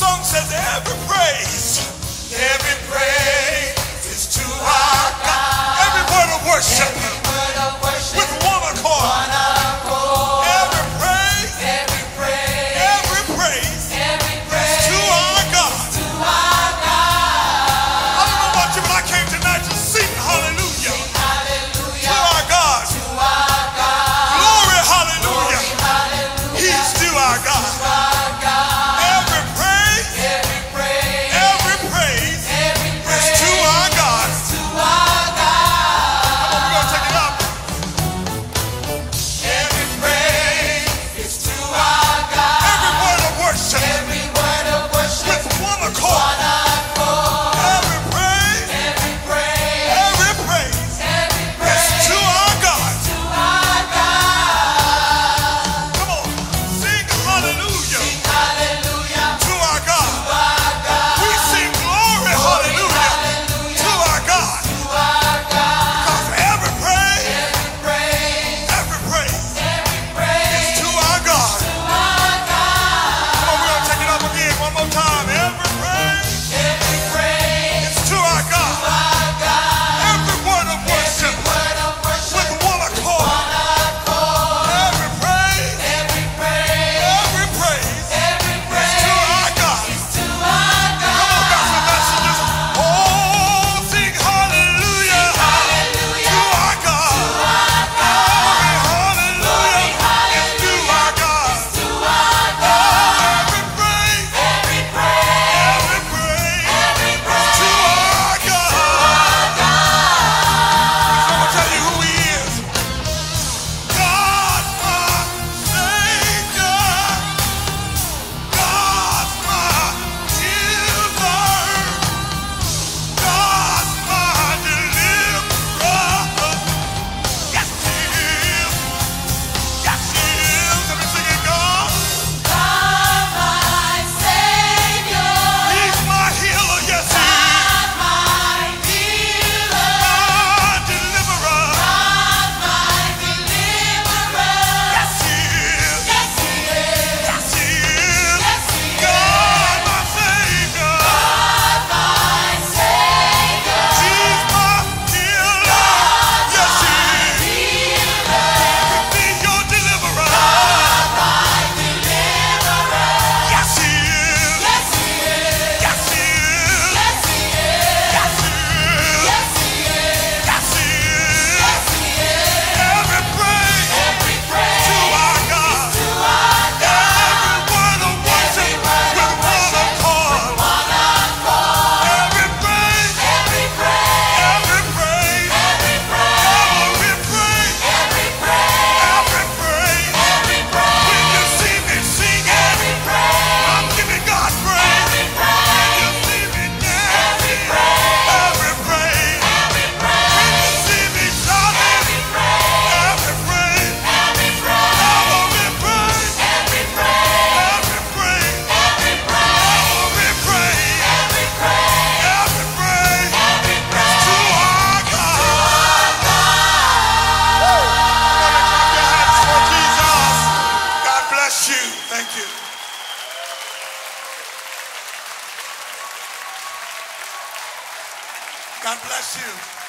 song says every praise is to our God. Every word of worship, with one accord. Every praise is to our God. I don't know about you, but I came tonight to sing hallelujah to our God. Glory, hallelujah. He's to our God. Every praise is to our God. Come on, we're going to take it up. Every praise is to our God. Every word of worship, with one accord. Every praise is to our God. Come on, sing hallelujah to our God. We sing glory, hallelujah, to our God. Because every praise is to our God. Come on, we're going to take it up again one more time. Every praise is to our God. Every word of worship, with one accord. Every praise is to our God. Come on, gospel messengers. Oh, sing hallelujah to our God. Glory, hallelujah is to our God. Every praise is to our God. I'm going to tell you who He is. God, my Savior. God, my healer. God, my deliverer. Yes, He is. Yes, He is. Let me sing it, God. He's my healer. Yes, He is. My deliverer. Yes, He is. Yes, He is. God, my Savior. He's my healer. Yes, He is. Be your deliverer. Yes, He is. Yes, He is. Yes, He is. Yes, He is. Every praise to our God. Every word of worship with one accord. Every praise when you see me singing, I'm giving God praise. When you see me dancing, every praise. When you see me shouting, every praise. Every praise. Every praise. Is to our God. Clap your hands for Jesus. God bless you. Thank you. God bless you.